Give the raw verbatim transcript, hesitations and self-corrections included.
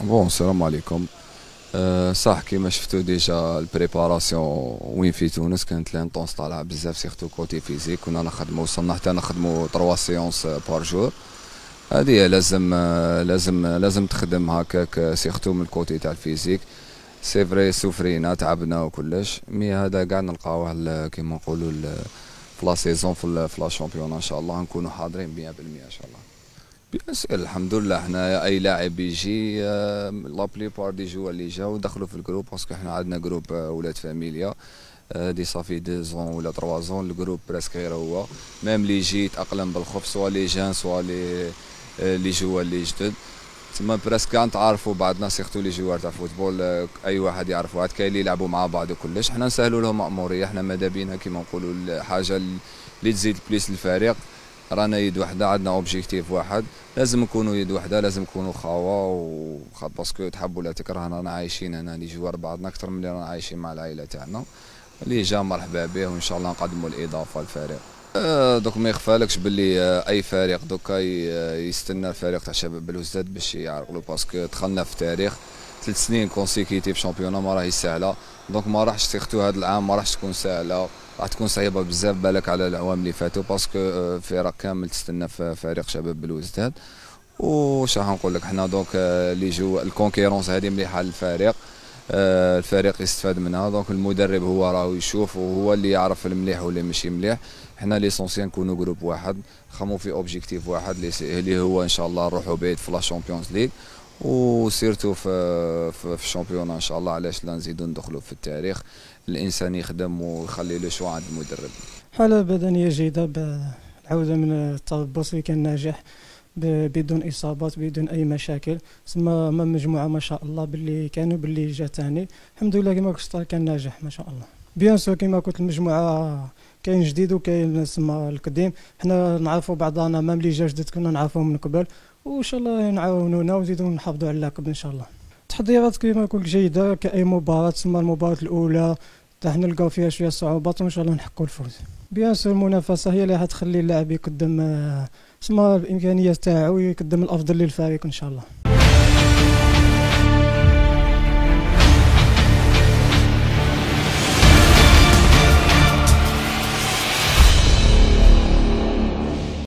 بون السلام عليكم. أه صح كيما شفتوا ديجا البريباراسيون وين في تونس كانت لانطونس طالعه بزاف سيرتو كوتي فيزيك. كنا نخدموا وصلنا حتى نخدموا ثلاثة سيونس بار جور. هذه لازم آه، لازم آه، لازم تخدم هكاك سيرتو من الكوتي تاع الفيزيك. سي فري سوفرينا تعبنا وكلش، مي هذا كاع نلقاوه كيما نقولوا في لا سيزون في لا شامبيون ان شاء الله نكونوا حاضرين مية بالمية ان شاء الله. بيان سور الحمد لله، حنا اي لاعب يجي لا بليبار دي جوا اللي جاو دخلوا في الجروب، باسكو حنا عندنا جروب ولاد فاميليا دي صافي دو زون ولا تروا زون. الجروب بريسك غير هو ميم اللي يجي يتاقلم بالخوف، سوا لي جان سوا لي اللي جوا اللي جدد. تما بريسك كاع نتعرفوا بعضنا، سيرتو لي جوار تاع فوتبول اي واحد يعرف واحد، كاين اللي يلعبوا مع بعض وكلش. حنا نسهلوا لهم مأموريه، حنا ماذا بينا كيما نقولوا الحاجه اللي تزيد بليس للفريق. رانا يد وحده، عندنا اوبجيكتيف واحد، لازم نكونوا يد وحده، لازم نكونوا خاوه وخاط، باسكو تحب ولا تكره رانا عايشين هنا لي جوار بعضنا اكثر من اللي رانا عايشين مع العائله تاعنا. اللي جا مرحبا به، وان شاء الله نقدموا الاضافه للفريق. أه دوك ما يخفالكش باللي أه اي فريق دوكا يستنى الفريق تاع شباب بلوزداد باش يعرقلو، باسكو دخلنا في تاريخ ثلاث سنين كونسيكيتيف شامبيونا ما راهي سهله. دونك ما راحش سيرتو هذا العام ما راحش تكون سهله، راح تكون صعيبه بزاف بالك على الاعوام اللي فاتوا، باسكو فرق كامل تستنى في فريق شباب بلوزداد. وش راح نقول لك، حنا دونك اللي جو الكونكيرونس هذه مليحه للفريق، الفريق يستفاد منها. دونك المدرب هو راهو يشوف وهو اللي يعرف المليح واللي ماشي مليح. حنا ليسونسيال نكونوا جروب واحد، نخمو في اوبجيكتيف واحد اللي هو ان شاء الله نروحوا بعيد في لا شامبيونز ليغ، وسيرتو في في, في الشامبيون ان شاء الله. علاش لا نزيدو ندخلوا في التاريخ، الانسان يخدم ويخلي له شو عند المدرب. حالة بدنية جيدة، بالعودة من التربص كان ناجح بدون اصابات بدون اي مشاكل. سما ما مجموعه ما شاء الله باللي كانوا باللي جا ثاني الحمد لله كما قلت كان ناجح ما شاء الله. بيان سور كما قلت المجموعه كاين جديد وكاين سما القديم، حنا نعرفوا بعضنا مام اللي جا جدد كنا نعرفوهم من قبل، وان شاء الله نعاونونا ونزيدو نحافظوا على اللقب ان شاء الله. التحضيرات كما قلت جيده كاي مباراه، سما المباراه الاولى تاع نلقاو فيها شويه صعوبات وان شاء الله نحققوا الفوز. بيان سور المنافسه هي اللي حتخلي اللاعب يقدم سما الامكانيات تاعو يقدم الافضل للفريق ان شاء الله.